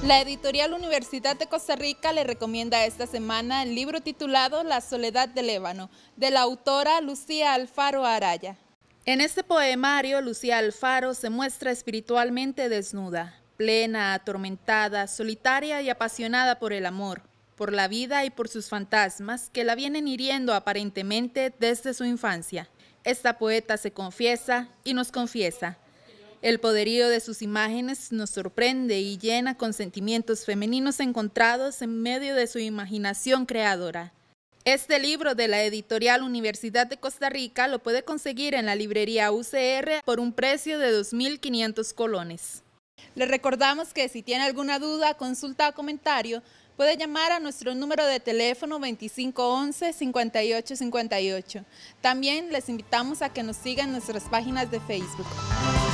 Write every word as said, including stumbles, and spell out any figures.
La editorial Universidad de Costa Rica le recomienda esta semana el libro titulado La soledad del ébano, de la autora Lucía Alfaro Araya. En este poemario, Lucía Alfaro se muestra espiritualmente desnuda, plena, atormentada, solitaria y apasionada por el amor, por la vida y por sus fantasmas que la vienen hiriendo aparentemente desde su infancia. Esta poeta se confiesa y nos confiesa. El poderío de sus imágenes nos sorprende y llena con sentimientos femeninos encontrados en medio de su imaginación creadora. Este libro de la editorial Universidad de Costa Rica lo puede conseguir en la librería U C R por un precio de dos mil quinientos colones. Le recordamos que si tiene alguna duda, consulta o comentario, puede llamar a nuestro número de teléfono veinticinco once, cincuenta y ocho cincuenta y ocho. También les invitamos a que nos sigan en nuestras páginas de Facebook.